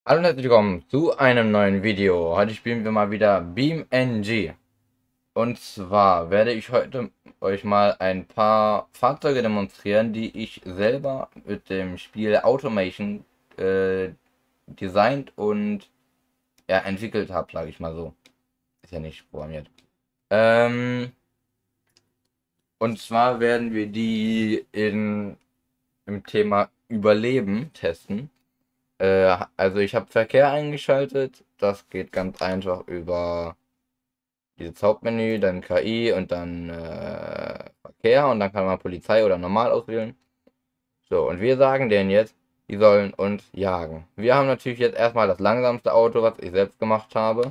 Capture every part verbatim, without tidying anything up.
Hallo und herzlich willkommen zu einem neuen Video. Heute spielen wir mal wieder BeamNG. Und zwar werde ich heute euch mal ein paar Fahrzeuge demonstrieren, die ich selber mit dem Spiel Automation äh, designt und ja, entwickelt habe, sage ich mal so. Ist ja nicht programmiert. Ähm, und zwar werden wir die in, im Thema Überleben testen. Äh, also ich habe Verkehr eingeschaltet. Das geht ganz einfach über dieses Hauptmenü, dann K I und dann äh, Verkehr und dann kann man Polizei oder normal auswählen. So, und wir sagen denen jetzt, die sollen uns jagen. Wir haben natürlich jetzt erstmal das langsamste Auto, was ich selbst gemacht habe.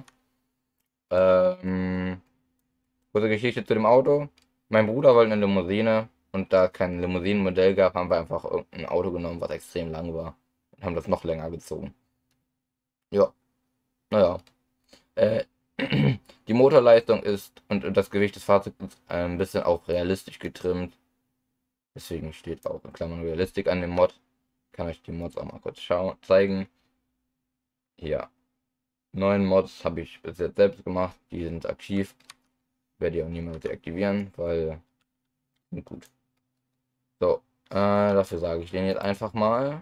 Ähm, kurze Geschichte zu dem Auto. Mein Bruder wollte eine Limousine und da es kein Limousinenmodell gab, haben wir einfach irgendein Auto genommen, was extrem lang war. Und haben das noch länger gezogen. Ja, naja. Äh, die Motorleistung ist und, und das Gewicht des Fahrzeugs ist ein bisschen auch realistisch getrimmt. Deswegen steht auch in Klammern Realistik an dem Mod. Kann euch die Mods auch mal kurz schauen, zeigen. Hier. Neun Mods habe ich bis jetzt selbst gemacht. Die sind aktiv. Werde ich auch niemals deaktivieren, weil sind gut. So, äh, dafür sage ich den jetzt einfach mal.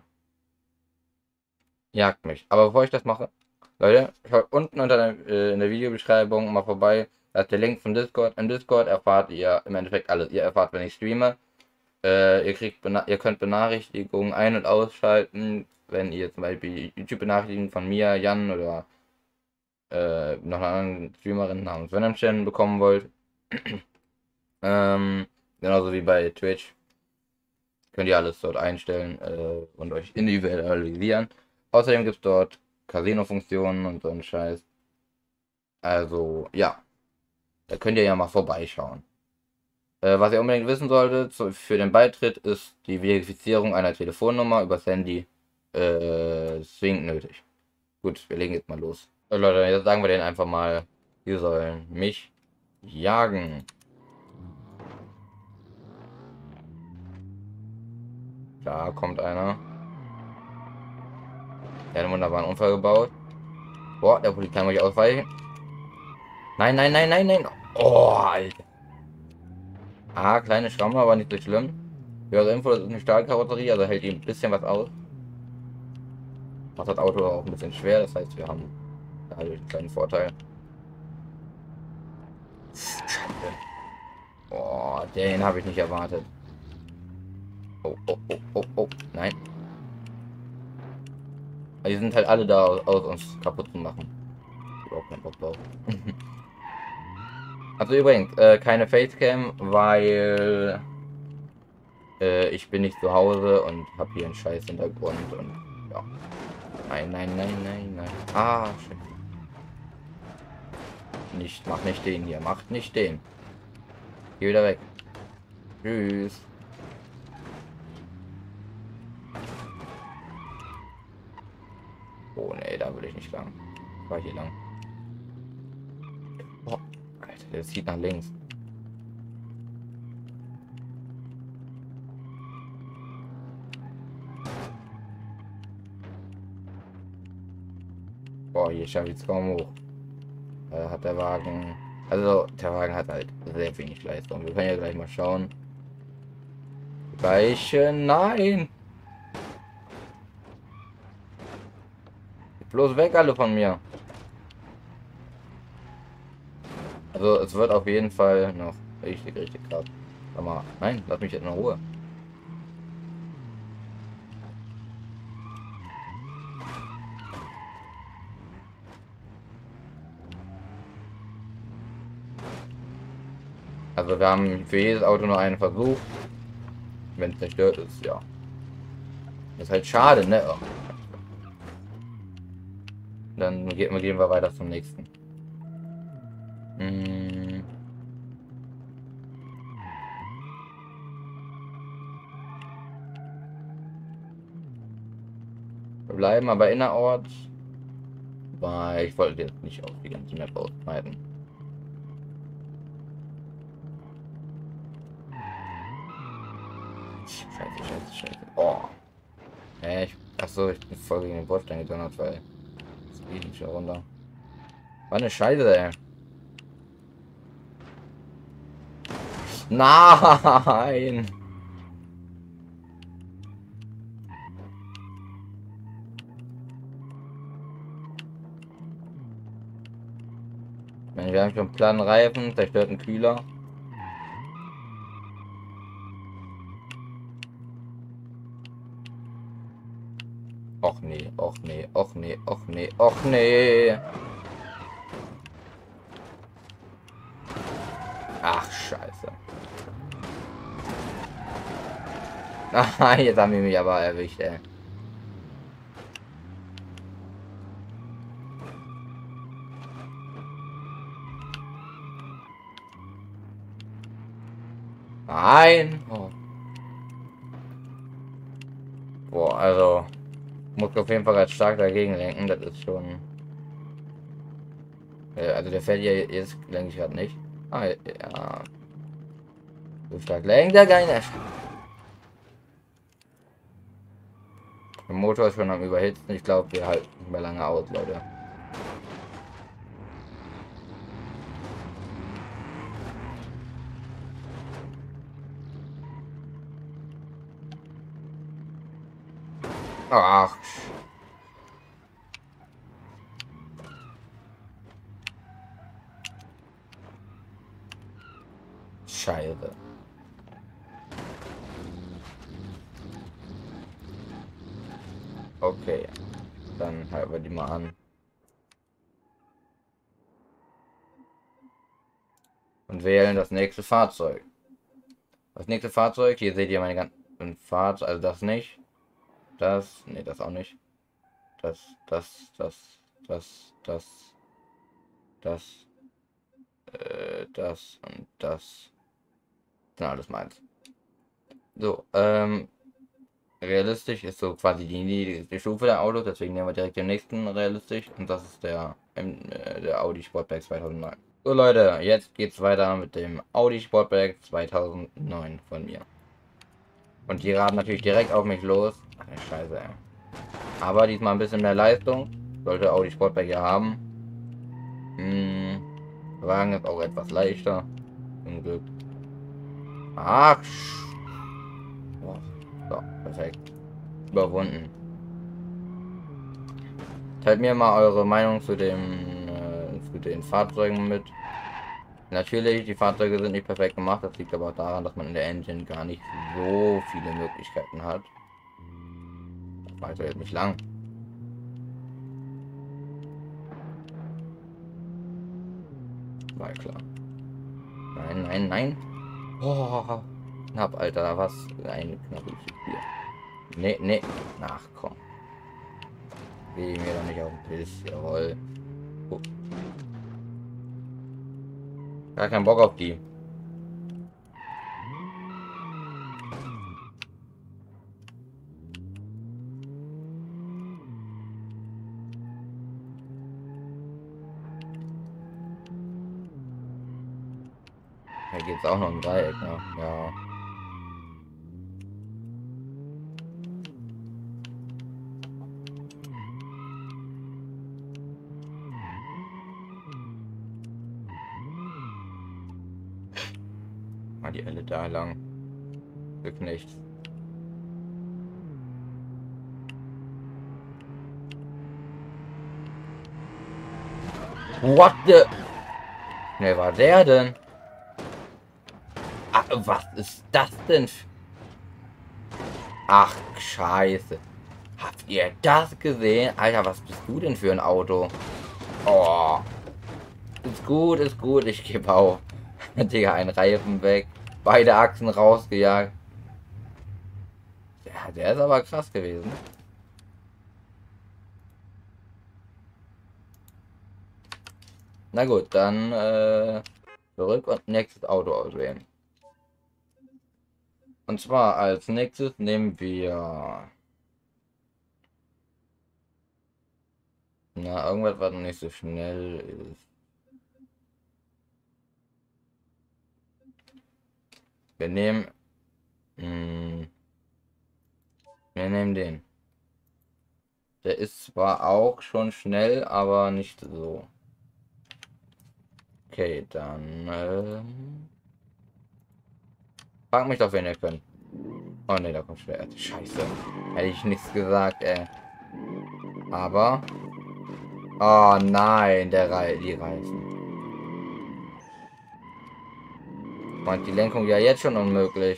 Jagt mich. Aber bevor ich das mache, Leute, schaut unten unter der, äh, in der Videobeschreibung mal vorbei. Da ist der Link von Discord. Im Discord erfahrt ihr im Endeffekt alles. Ihr erfahrt, wenn ich streame. Äh, ihr kriegt ihr könnt Benachrichtigungen ein- und ausschalten, wenn ihr zum Beispiel YouTube-Benachrichtigungen von mir, Jan oder äh, noch einer anderen Streamerin namens Venomchen bekommen wollt. ähm, genauso wie bei Twitch. Könnt ihr alles dort einstellen äh, und euch individualisieren. Außerdem gibt es dort Casino-Funktionen und so einen Scheiß. Also, ja, da könnt ihr ja mal vorbeischauen. Äh, was ihr unbedingt wissen solltet, zu, für den Beitritt ist die Verifizierung einer Telefonnummer übers Handy äh, zwingend nötig. Gut, wir legen jetzt mal los. So, Leute, jetzt sagen wir denen einfach mal, die sollen mich jagen. Da kommt einer. Der hat einen wunderbaren Unfall gebaut. Boah, der Polizei muss ich ausweichen. Nein, nein, nein, nein, nein. Oh, Alter. Ah, kleine Schramme, aber nicht so schlimm. Höhere Info, das ist eine Stahlkarosserie, also hält ihm ein bisschen was aus. Macht das Auto auch ein bisschen schwer, das heißt, wir haben dadurch einen kleinen Vorteil. Scheiße. Oh, den habe ich nicht erwartet. Oh, oh, oh, oh, oh. Nein. Die sind halt alle da, aus, aus uns kaputt zu machen. Überhaupt keinen Bock drauf. Also übrigens, äh, keine Facecam, weil äh, ich bin nicht zu Hause und habe hier einen scheiß Hintergrund und ja. Nein, nein, nein, nein, nein. Ah, scheiße. Nicht, mach nicht den hier, macht nicht den. Geh wieder weg. Tschüss. Oh nee, da will ich nicht lang. Ich war hier lang. Oh, Alter, der zieht nach links. Boah, hier schaffe ich es kaum hoch. Äh, hat der Wagen. Also, der Wagen hat halt sehr wenig Leistung. Wir können ja gleich mal schauen. Weiche, nein! Bloß weg alle von mir. Also, es wird auf jeden Fall noch richtig, richtig krass. Sag mal, nein, lass mich jetzt in Ruhe. Also, wir haben für jedes Auto nur einen Versuch. Wenn es zerstört ist, ja. Ist halt schade, ne? Oh. Dann gehen wir, gehen wir weiter zum nächsten. Hm. Wir bleiben aber innerorts, weil ich wollte jetzt nicht auf die ganze Map ausbreiten. Scheiße, scheiße, scheiße. Oh. Äh, ich, achso, ich bin voll gegen den Bordstein gedonnert, weil Das geht nicht runter. War eine Scheiße, ey. Nein! Wir haben schon platten Reifen, zerstörten Kühler. Och nee, och nee, och nee, och nee, och nee. Ach, scheiße. Ah, jetzt haben wir mich aber erwischt, ey. Nein. Oh. Boah, also muss auf jeden Fall ganz stark dagegen lenken. Das ist schon. Äh, also der fährt ja jetzt lenke ich gerade nicht. Ah, ja. So stark lenkt er gar nicht. Der Motor ist schon am Überhitzen. Ich glaube, wir halten nicht mehr lange aus, Leute. Ach. Scheiße. Okay. Dann halten wir die mal an. Und wählen das nächste Fahrzeug. Das nächste Fahrzeug, hier seht ihr meine ganzen Fahrzeuge, also das nicht. Das, nee, das auch nicht. Das, das, das, das, das, das, äh, das und das. Sind alles meins. So, ähm, realistisch ist so quasi die niedrigste Stufe der Autos, deswegen nehmen wir direkt den nächsten realistisch und das ist der, äh, der Audi Sportback zweitausendneun. So Leute, jetzt geht's weiter mit dem Audi Sportback zweitausendneun von mir. Und die raten natürlich direkt auf mich los. Ach, Scheiße, ey. Aber diesmal ein bisschen mehr Leistung. Sollte Audi Sportback ja haben. Hm, Wagen ist auch etwas leichter. Zum Glück. Ach. Oh, so, perfekt. Überwunden. Teilt mir mal eure Meinung zu dem äh, zu den Fahrzeugen mit. Natürlich, die Fahrzeuge sind nicht perfekt gemacht. Das liegt aber auch daran, dass man in der Engine gar nicht so viele Möglichkeiten hat. Das war also jetzt nicht lang. War klar. Nein, nein, nein. Oh, knapp, Alter. Was ein knappes Spiel. Nee, nee. Ach komm. Geh mir doch nicht auf den Piss. Jawohl. Oh. Gar keinen Bock auf die. Hier geht's auch noch im Dreieck, ne? Ja. Mal die Elle da lang. Glück nicht. What the? Ne, war der denn? Ach, was ist das denn? Ach, scheiße. Habt ihr das gesehen? Alter, was bist du denn für ein Auto? Oh. Ist gut, ist gut. Ich gebe auf. Digga, ein Reifen weg. Beide Achsen rausgejagt. Ja, der ist aber krass gewesen. Na gut, dann äh, zurück und nächstes Auto auswählen. Und zwar als nächstes nehmen wir... Na, irgendwas, was nicht so schnell ist. Wir nehmen... Mh, wir nehmen den. Der ist zwar auch schon schnell, aber nicht so. Okay, dann... Ähm, frag mich doch, wen ihr könnt. Oh ne, da kommt schwer. Scheiße. Hätte ich nichts gesagt, ey. Aber... Oh nein, der Re die Reifen. Macht die Lenkung ja jetzt schon unmöglich.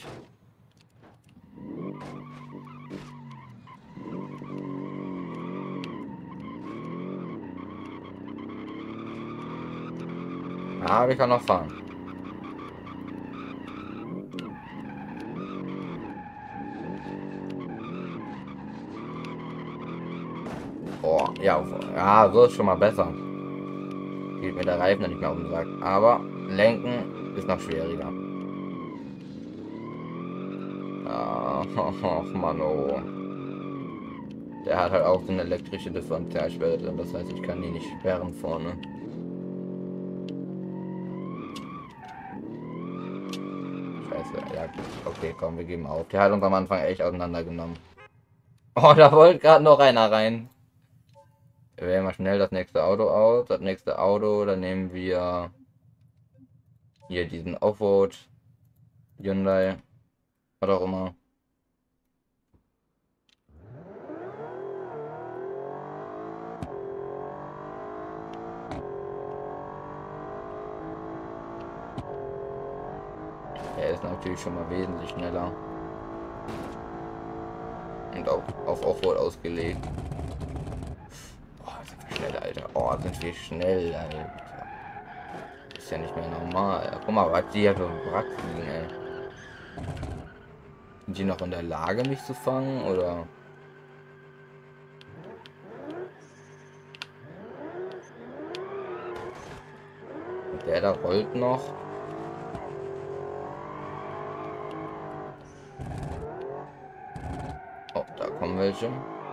Aber ich kann noch fahren. Oh, ja, ja, so ist schon mal besser. Geht mir der Reifen dann nicht mehr umsagt. Aber lenken ist noch schwieriger. Ach, oh, Mann, oh. Der hat halt auch so eine elektrische Differentialsperre drin. Das heißt, ich kann die nicht sperren vorne. Scheiße, ja, okay, komm, wir geben auf. Der hat uns am Anfang echt auseinandergenommen. Oh, da wollte gerade noch einer rein. Wir wählen mal schnell das nächste Auto aus. Das nächste Auto, dann nehmen wir hier diesen Offroad Hyundai. Was auch immer. Er ist natürlich schon mal wesentlich schneller. Und auch auf Offroad ausgelegt. Oh, sind wir schnell, Alter. Oh, sind wir schnell, Alter. Ist ja nicht mehr normal. Guck mal, was die hier für Wrack fliegen, ey. Sind die noch in der Lage, mich zu fangen, oder? Und der da rollt noch. Oh, da kommen welche.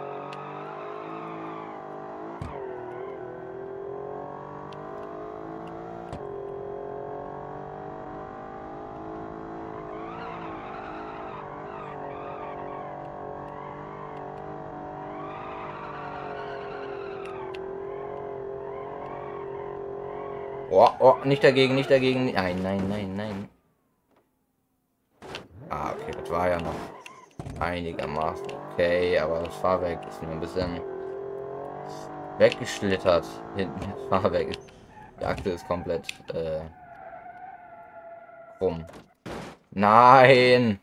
Oh, oh, nicht dagegen, nicht dagegen. Nein, nein, nein, nein. Ah, okay, das war ja noch einigermaßen okay, aber das Fahrwerk ist mir ein bisschen weggeschlittert. Hinten das Fahrwerk ist, die Achse ist komplett äh, rum. Nein!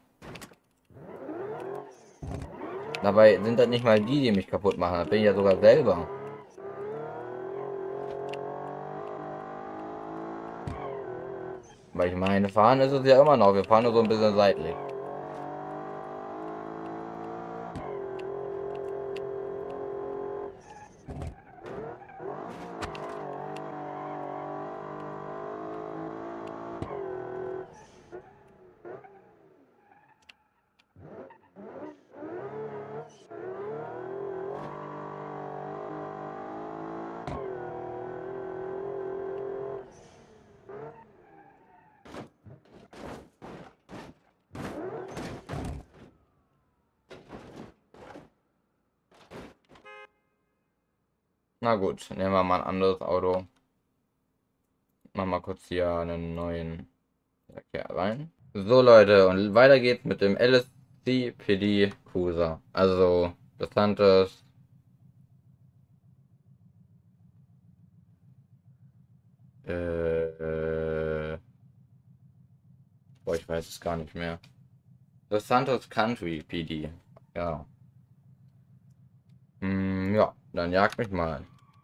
Dabei sind das nicht mal die, die mich kaputt machen. Das bin ich ja sogar selber. Weil ich meine, fahren ist es ja immer noch. Wir fahren nur so ein bisschen seitlich. Na gut, nehmen wir mal ein anderes Auto. Machen wir kurz hier einen neuen Verkehr rein. So Leute, und weiter geht's mit dem L S C P D Cruiser. Also das Santos. Äh, äh, boah, ich weiß es gar nicht mehr. Das Santos Country P D. Ja. Hm, ja, dann jagt mich mal.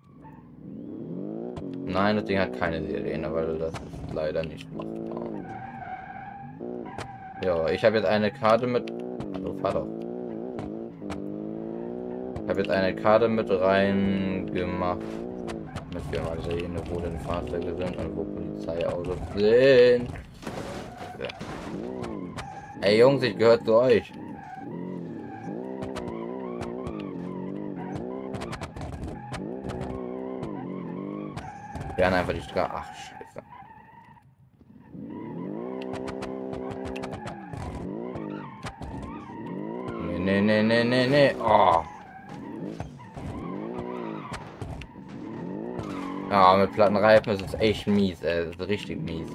Nein, das Ding hat keine Sirene, weil das ist leider nicht machbar. Ja, ich habe jetzt eine Karte mit... Hallo, Vater. Ich habe jetzt eine Karte mit rein gemacht. Damit wir mal sehen, wo denn Fahrzeuge sind und wo Polizeiautos sind. Ja. Ey Jungs, ich gehöre zu euch. Wir haben einfach die Straße. Ach, scheiße. Nee, nee, nee, nee, nee, nee. Oh. Ja, mit platten Reifen ist es echt mies, ey. Das ist richtig mies.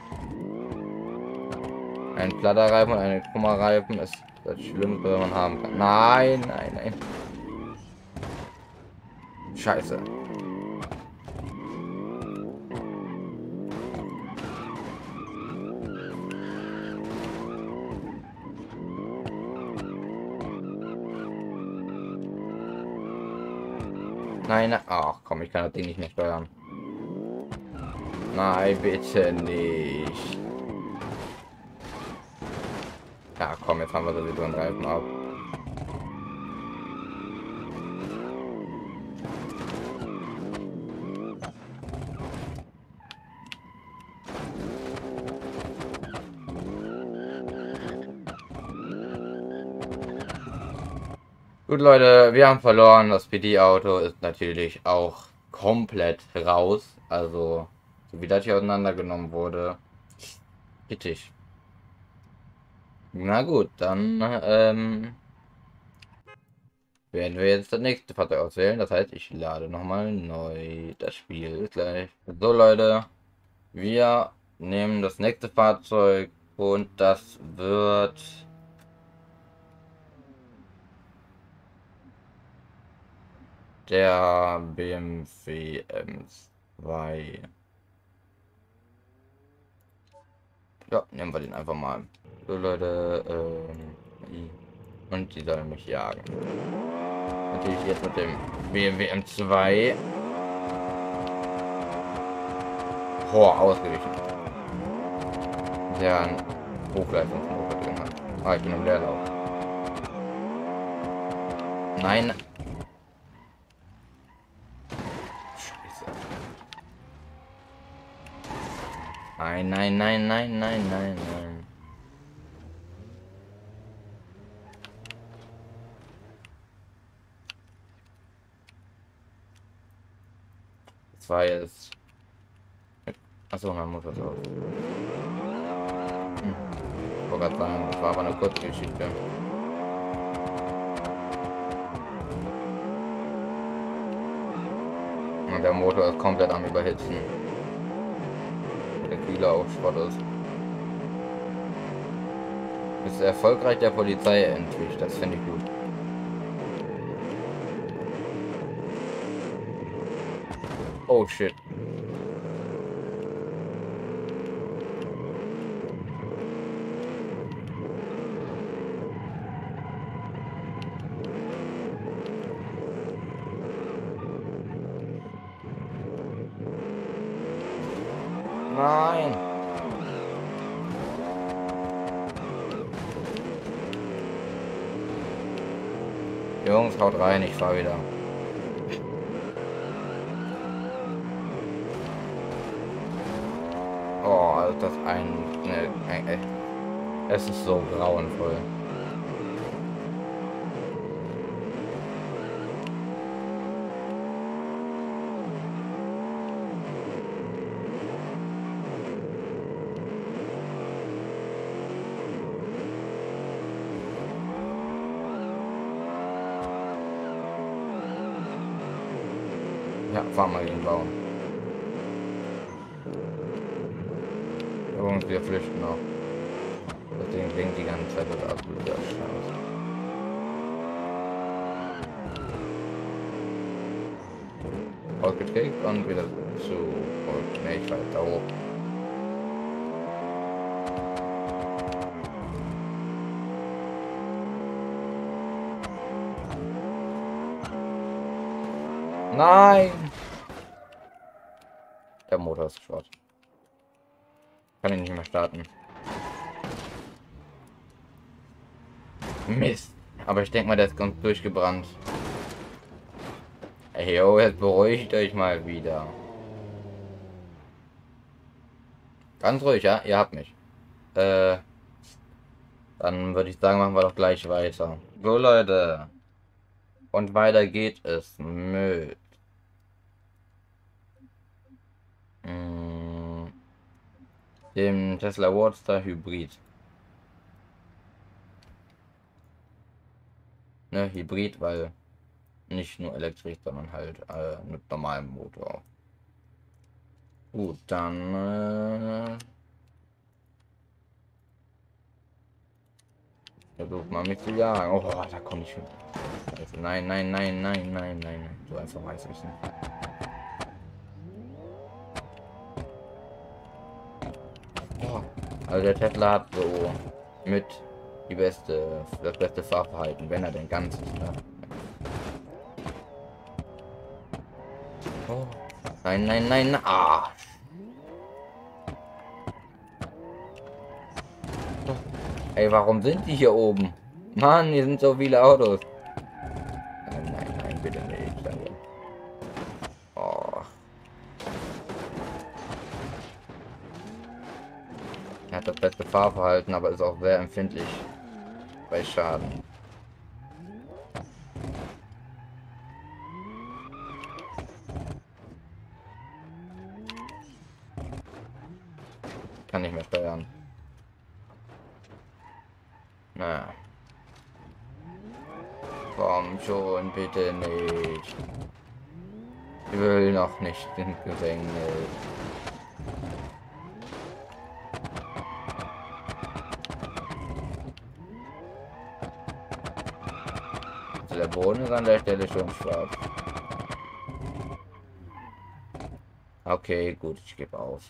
Ein platter Reifen und ein krummer Reifen ist das Schlimmste, was man haben kann. Nein, nein, nein. Scheiße. Nein, ach komm, ich kann das Ding nicht mehr steuern. Nein, bitte nicht. Ja, komm, jetzt haben wir sowieso einen Reifen ab. Gut, Leute, wir haben verloren. Das P D-Auto ist natürlich auch komplett raus. Also, so wie das hier auseinandergenommen wurde. Kritisch. Na gut, dann ähm, werden wir jetzt das nächste Fahrzeug auswählen. Das heißt, ich lade nochmal neu. Das Spiel ist gleich. So, Leute, wir nehmen das nächste Fahrzeug und das wird der B M W M zwei. Ja, nehmen wir den einfach mal. So, Leute, ähm, und die sollen mich jagen. Natürlich jetzt mit dem B M W M zwei. Boah, ausgewichen. Der einen Hochleistungsmotor drin hat. Ah, ich bin im Leerlauf. Nein. Scheiße. Nein, nein, nein, nein, nein, nein, nein. Das war jetzt. Achso, man muss das auch. Hm. Ich wollte gerade sagen, das war aber eine kurze Geschichte. Und der Motor ist komplett am Überhitzen. Der Kühler auch Schrott ist. Ist erfolgreich der Polizei entwischt, das finde ich gut. Oh shit. Nein. Jungs, haut rein, ich fahr wieder. Oh, ist das ein, ne, ein, ein, es ist so grauenvoll. Ja, fahr mal gegen den Baum. Jungs, wir flüchten noch. Das Ding blinkt die ganze Zeit, das absolut Scheiße. Ausgekriegt und wieder zu. Und ne, ich fahr da hoch. Nein! Der Motor ist Schrott. Kann ich nicht mehr starten. Mist. Aber ich denke mal, der ist ganz durchgebrannt. Ey, yo, jetzt beruhigt euch mal wieder. Ganz ruhig, ja? Ihr habt mich. Äh, dann würde ich sagen, machen wir doch gleich weiter. So, Leute. Und weiter geht es mit mm, dem Tesla Roadster Hybrid. Ne, Hybrid, weil nicht nur elektrisch, sondern halt äh, mit normalem Motor. Gut, dann äh, versuch mal mich zu jagen. Oh, da komme ich schon. Scheiße. Nein, nein, nein, nein, nein, nein, nein. So einfach weiß ich nicht. Oh, also der Tesla hat so mit die beste, das beste Fahrverhalten, wenn er denn ganz ist, ne? Oh. Nein, nein, nein, nein. Ah. Ey, warum sind die hier oben? Mann, hier sind so viele Autos. Nein, nein, nein, bitte nicht. Danke. Oh. Er hat das beste Fahrverhalten, aber ist auch sehr empfindlich bei Schaden. Kann nicht mehr steuern. Na. Komm schon, bitte nicht. Ich will noch nicht ins Gefängnis. Also der Boden ist an der Stelle schon schwarz. Okay, gut, ich gebe auf.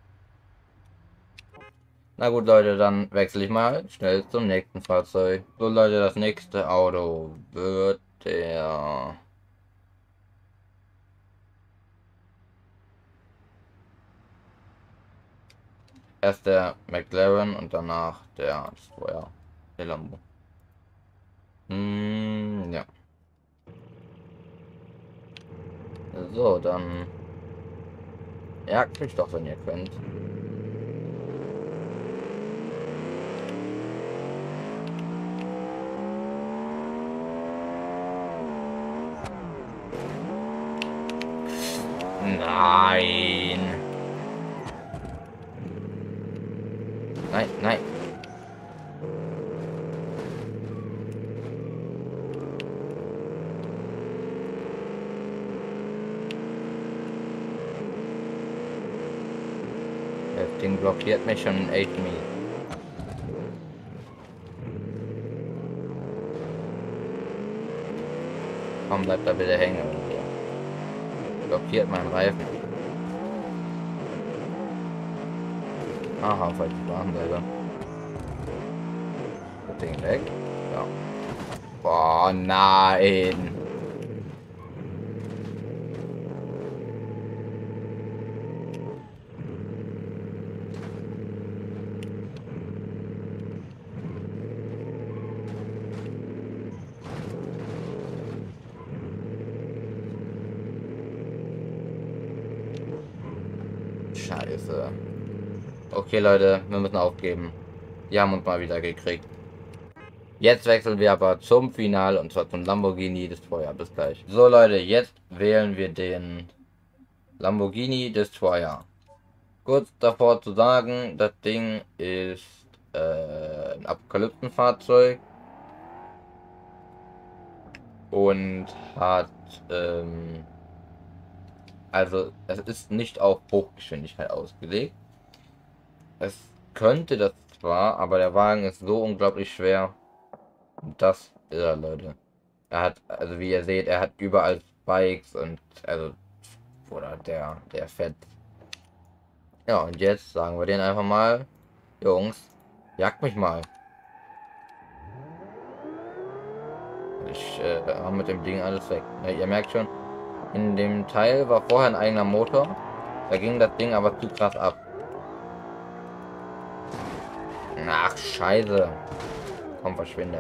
Na gut, Leute, dann wechsle ich mal schnell zum nächsten Fahrzeug. So, Leute, das nächste Auto wird der... Erst der McLaren und danach der Destroyer. Der Lambo. Hm, ja. So, dann... Jagt mich doch, wenn ihr könnt. Nein. Nein, nein. Das Ding blockiert mich schon echt mies. Komm, bleibt da bitte hängen. Blockiert meinen Reifen. Aha, auf die Bahnseite. Das Ding weg. Ja. Boah, nein. Scheiße. Okay, Leute, wir müssen aufgeben. Die haben uns mal wieder gekriegt. Jetzt wechseln wir aber zum Finale und zwar zum Lamborghini Destroyer. Bis gleich. So, Leute, jetzt wählen wir den Lamborghini Destroyer. Kurz davor zu sagen, das Ding ist äh, ein Apokalypsenfahrzeug und hat ähm, also es ist nicht auf Hochgeschwindigkeit ausgelegt. Es könnte das zwar, aber der Wagen ist so unglaublich schwer. Das ist er, Leute. Er hat, also wie ihr seht, er hat überall Spikes und also oder der der fett. Ja, und jetzt sagen wir den einfach mal, Jungs, jagt mich mal. Ich äh, habe mit dem Ding alles weg. Ja, ihr merkt schon, in dem Teil war vorher ein eigener Motor. Da ging das Ding aber zu krass ab. Ach, scheiße. Komm, verschwinde.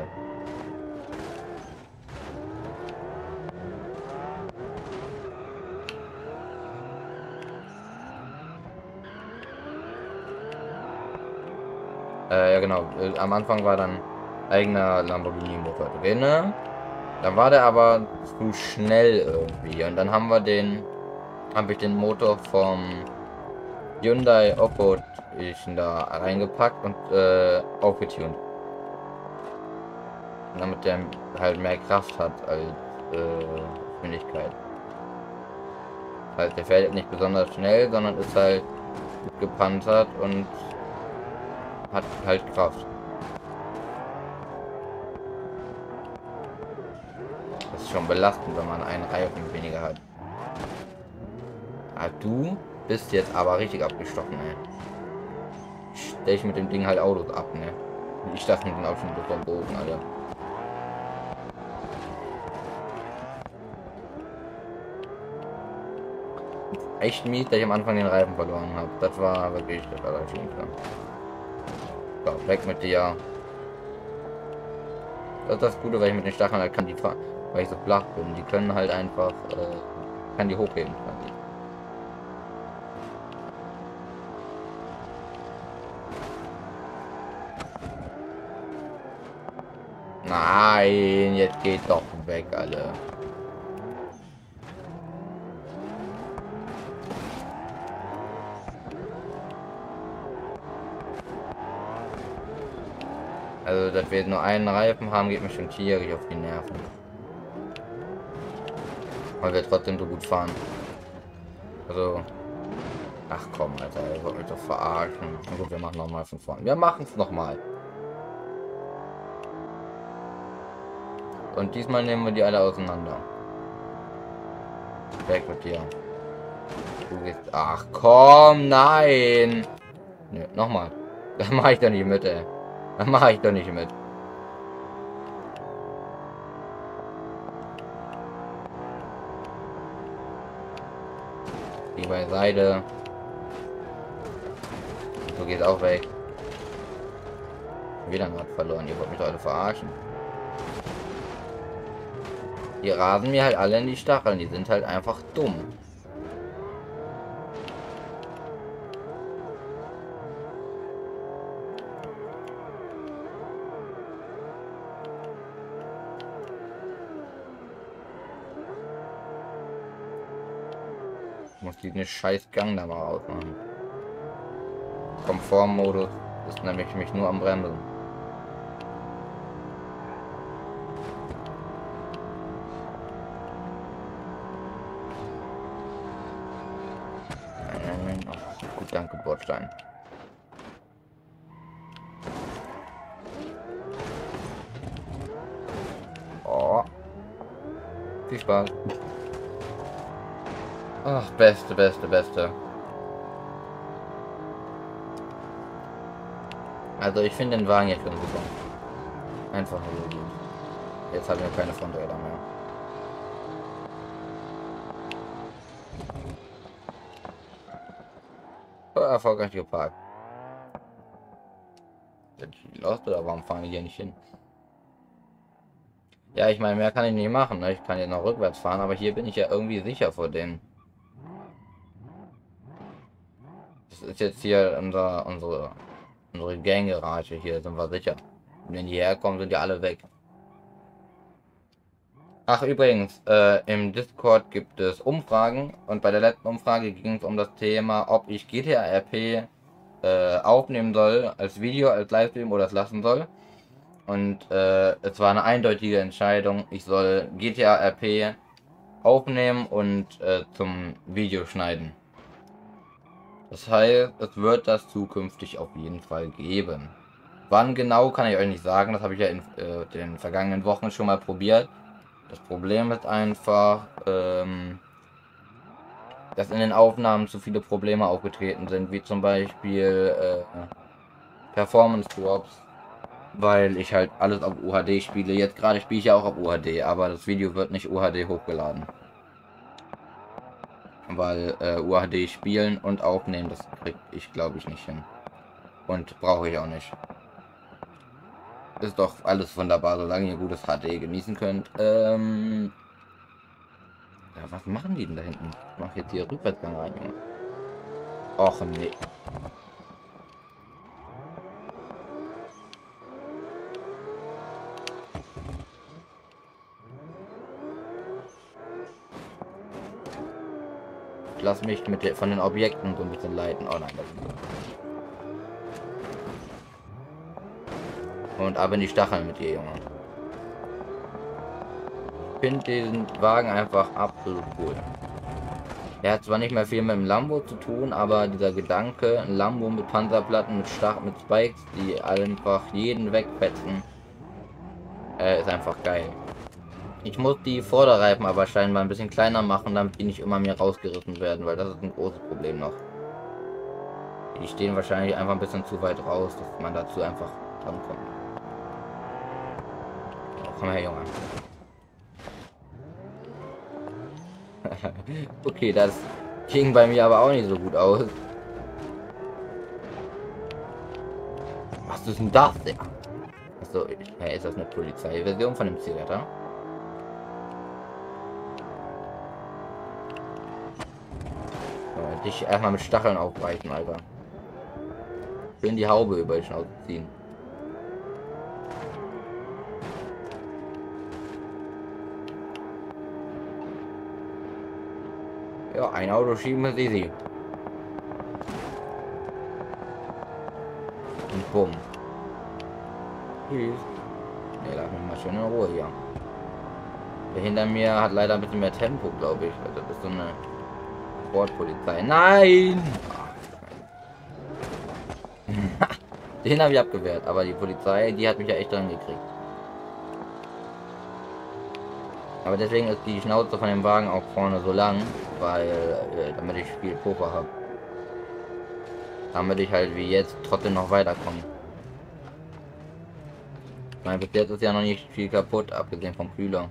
Äh, ja genau. Äh, am Anfang war dann eigener Lamborghini Motor drin. Dann war der aber zu schnell irgendwie. Und dann haben wir den, habe ich den Motor vom Hyundai Offroad da reingepackt und äh, aufgetunt. Damit der halt mehr Kraft hat als äh, Geschwindigkeit. heißt, der fährt nicht besonders schnell, sondern ist halt gut gepanzert und hat halt Kraft. Das ist schon belastend, wenn man einen Reifen weniger hat. Ah, du bist jetzt aber richtig abgestochen, ey. Stell ich mit dem Ding halt Autos ab, ne? Ich dachte mit dem auch schon so vom Boden, Alter. Echt mies, dass ich am Anfang den Reifen verloren habe. Das war wirklich das Allerschlimmste. So, weg mit dir. Das ist das Gute, weil ich mit den Stacheln halt kann die fahren, weil ich so flach bin. Die können halt einfach, äh, kann die hochheben. Quasi. Nein, jetzt geht doch weg, alle. Also, dass wir jetzt nur einen Reifen haben, geht mir schon tierisch auf die Nerven. Weil wir trotzdem so gut fahren. Also, ach komm, Alter, ihr wollt mich doch verarschen. Na gut, wir machen noch mal von vorne. Wir machen es noch mal. Und diesmal nehmen wir die alle auseinander. Weg mit dir. Du gehst. Ach komm, nein! Nö, nochmal. Da mache ich doch nicht mit, ey. Da mache ich doch nicht mit. Die beiseite. Du gehst auch weg. Wieder gerade verloren. Ihr wollt mich doch alle verarschen. Die rasen mir halt alle in die Stacheln. Die sind halt einfach dumm. Ich muss diesen scheiß Gang da mal ausmachen. Komfortmodus ist nämlich mich nur am Bremsen. Oh, gut, danke, Bordstein. Oh. Viel Spaß. Ach, beste, beste, beste. Also ich finde den Wagen jetzt schon super. Einfach nur gut. Jetzt haben wir keine Fronträder mehr. Oh, erfolgreich geparkt. Sind die lost oder warum fahren die hier nicht hin? Ja, ich meine, mehr kann ich nicht machen. Ne? Ich kann jetzt noch rückwärts fahren, aber hier bin ich ja irgendwie sicher vor denen. Das ist jetzt hier unser, unsere, unsere Gang-Garage. Hier sind wir sicher. Und wenn die herkommen, sind die alle weg. Ach, übrigens, äh, im Discord gibt es Umfragen. Und bei der letzten Umfrage ging es um das Thema, ob ich G T A R P äh, aufnehmen soll, als Video, als Livestream oder es lassen soll. Und äh, es war eine eindeutige Entscheidung. Ich soll G T A R P aufnehmen und äh, zum Video schneiden. Das heißt, es wird das zukünftig auf jeden Fall geben. Wann genau, kann ich euch nicht sagen. Das habe ich ja in äh, den vergangenen Wochen schon mal probiert. Das Problem ist einfach, ähm, dass in den Aufnahmen zu viele Probleme aufgetreten sind, wie zum Beispiel äh, Performance Drops, weil ich halt alles auf U H D spiele. Jetzt gerade spiele ich ja auch auf U H D, aber das Video wird nicht U H D hochgeladen. Weil äh, U H D spielen und aufnehmen, das kriege ich glaube ich nicht hin. Und brauche ich auch nicht. Ist doch alles wunderbar, solange ihr gutes H D genießen könnt. Ähm ja, was machen die denn da hinten? Ich mache jetzt hier Rückwärtsgang rein, Junge. Och nee. Lass mich mit der, von den Objekten so ein bisschen leiten. Oh nein, das ist gut. Und ab in die Stacheln mit dir, Junge. Ich finde diesen Wagen einfach absolut cool. Er hat zwar nicht mehr viel mit dem Lambo zu tun, aber dieser Gedanke, ein Lambo mit Panzerplatten, mit Stach, mit Spikes, die einfach jeden wegfetzen, äh, ist einfach geil. Ich muss die Vorderreifen aber scheinbar ein bisschen kleiner machen, damit die nicht immer mir rausgerissen werden, weil das ist ein großes Problem noch. Die stehen wahrscheinlich einfach ein bisschen zu weit raus, dass man dazu einfach drankommt. Oh, komm her, Junge. Okay, das ging bei mir aber auch nicht so gut aus. Was ist denn das denn? Achso, hey, ist das eine Polizeiversion von dem Zigaretter? Dich erstmal mit Stacheln aufbrechen, Alter. Schön die Haube über die Schnauze ziehen. Ja, ein Auto schieben ist easy. Und bumm. Tschüss. Ne, lass mich mal schön in Ruhe hier. Der hinter mir hat leider ein bisschen mehr Tempo, glaube ich. Also das ist so eine Sportpolizei. Nein! Den habe ich abgewehrt, aber die Polizei, die hat mich ja echt dran gekriegt. Aber deswegen ist die Schnauze von dem Wagen auch vorne so lang, weil äh, damit ich viel Puffer habe. Damit ich halt wie jetzt trotzdem noch weiterkomme. Ich meine, bis jetzt ist ja noch nicht viel kaputt, abgesehen vom Kühler.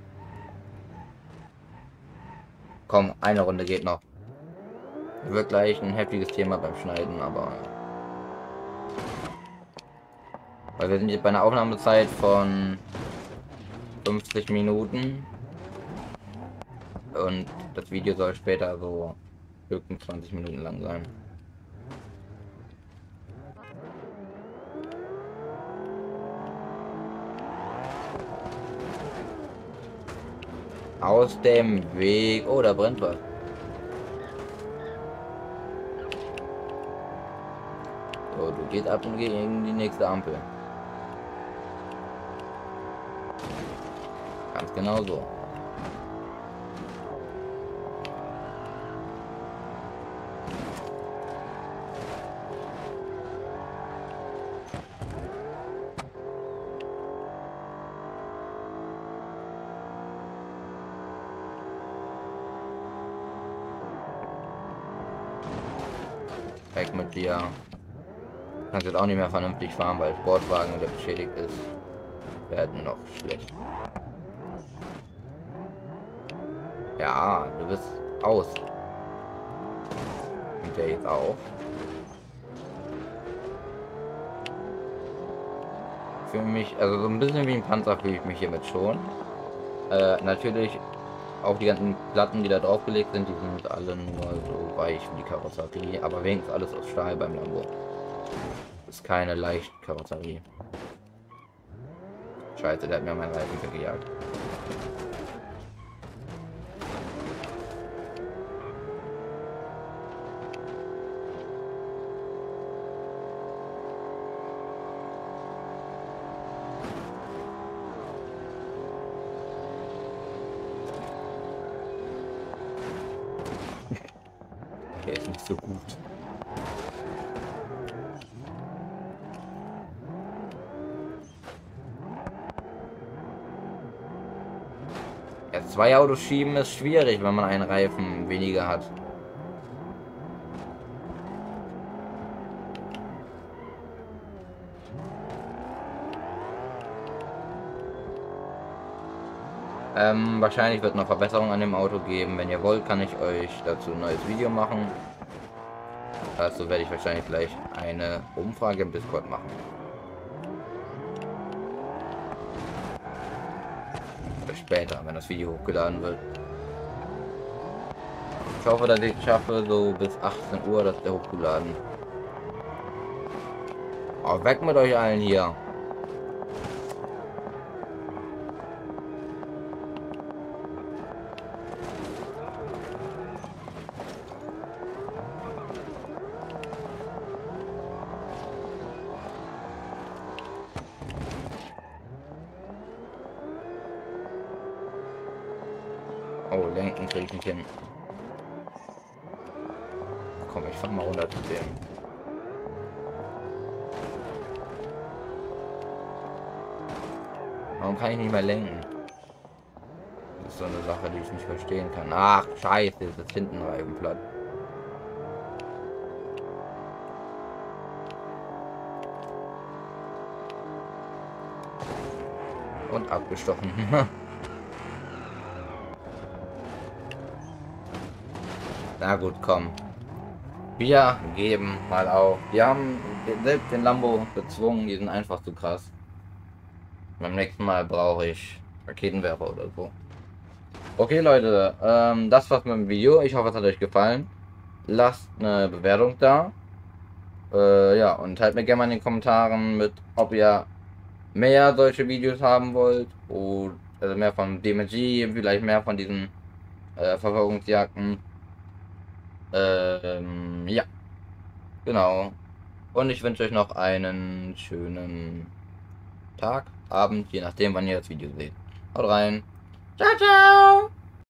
Komm, eine Runde geht noch. Wird gleich ein heftiges Thema beim Schneiden, aber... Weil wir sind jetzt bei einer Aufnahmezeit von fünfzig Minuten. Und das Video soll später so höchstens zwanzig Minuten lang sein. Aus dem Weg. Oh, da brennt was. So, du gehst ab und gegen die nächste Ampel. Ganz genau so. Weg mit dir. Du kannst jetzt auch nicht mehr vernünftig fahren, weil Sportwagen, der beschädigt ist, werden noch schlecht. Ja, du bist aus. Und der jetzt auch. Für mich, also so ein bisschen wie ein Panzer fühle ich mich hiermit schon. Äh, natürlich auch die ganzen Platten, die da draufgelegt sind, die sind alle nur so weich wie die Karosserie, aber wenigstens alles aus Stahl beim Lambo. Ist keine leichte Karosserie. Scheiße, der hat mir meinen Reifen weggejagt. Okay, ist nicht so gut. Ja, zwei Autos schieben ist schwierig, wenn man einen Reifen weniger hat. Ähm, wahrscheinlich wird noch Verbesserungen an dem Auto geben. Wenn ihr wollt, kann ich euch dazu ein neues Video machen. Dazu werde ich wahrscheinlich gleich eine Umfrage im Discord machen. Oder später, wenn das Video hochgeladen wird. Ich hoffe, dass ich es schaffe, so bis achtzehn Uhr, dass der hochgeladen. Oh, weg mit euch allen hier. Oh, lenken kriege ich nicht hin. komm, ich fahr mal runter zu dem. Warum kann ich nicht mehr lenken? Das ist so eine Sache, die ich nicht verstehen kann. Ach, scheiße, jetzt ist hinten Reifen platt. Und abgestochen. Na gut, komm. Wir geben mal auf. Wir haben selbst den Lambo gezwungen, die sind einfach zu krass. Beim nächsten Mal brauche ich Raketenwerfer oder so. Okay, Leute, ähm, das war's mit dem Video. Ich hoffe, es hat euch gefallen. Lasst eine Bewertung da. Äh, ja, und teilt mir gerne mal in den Kommentaren mit, ob ihr mehr solche Videos haben wollt. Oder also mehr von D M G, vielleicht mehr von diesen äh, Verfolgungsjagden. Ähm, ja, genau. Und ich wünsche euch noch einen schönen Tag, Abend, je nachdem, wann ihr das Video seht. Haut rein. Ciao, ciao.